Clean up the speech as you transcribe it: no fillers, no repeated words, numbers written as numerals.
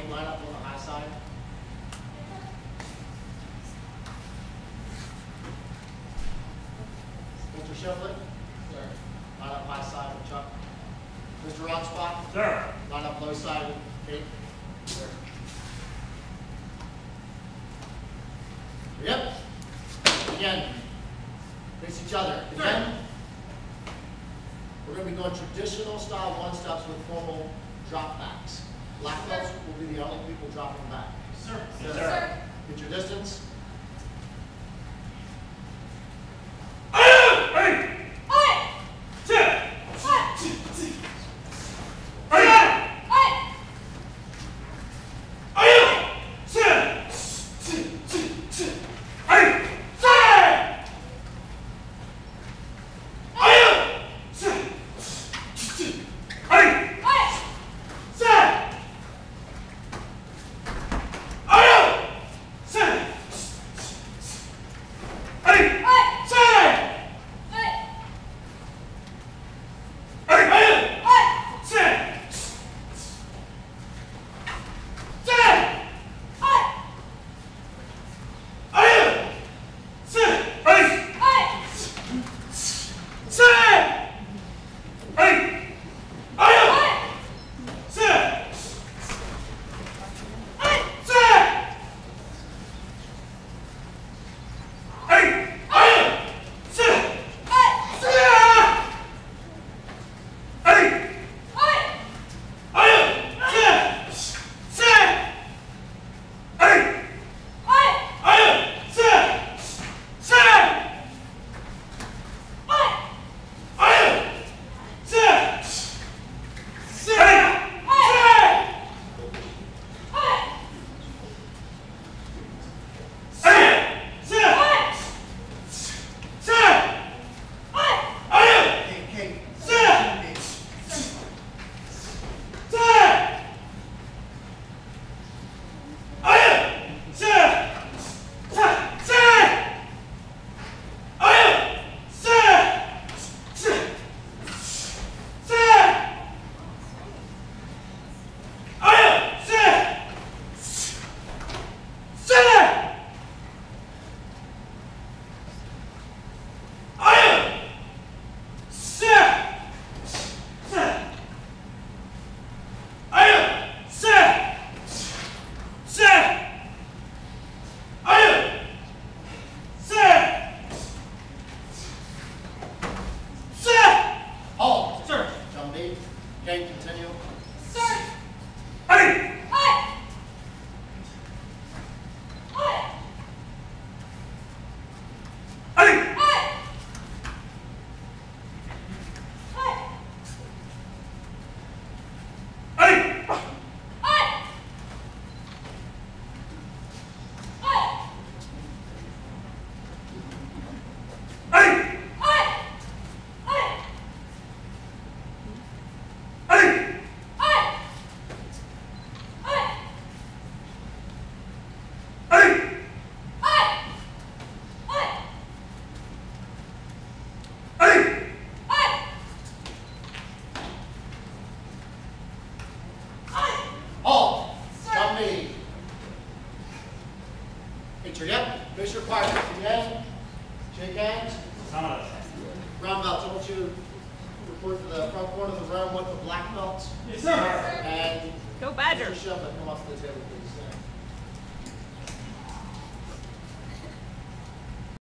Bobby, line up on the high side. Mr. Shiflett? Sir. Line up high side with Chuck. Mr. Rockspot? Sir. Line up low side with Kate. Sir. Yep. Again, face each other. Again, we're going to be going traditional style one-steps with formal drop backs. Black belts will be the only people dropping back. Sir. Yes, Sir. Get your distance. Okay, continue. Sir. Hey! Hi. Hi. Hey! Hi. Hi. Hey! Hi. Hi. Hey! Picture, yep. Face your partner. Again. Shake hands. Brown belts. I want you to report to the front corner of the room with the black belts. Yes, sir. And Go Badgers. Mr. Sheffield, come up to the table, please.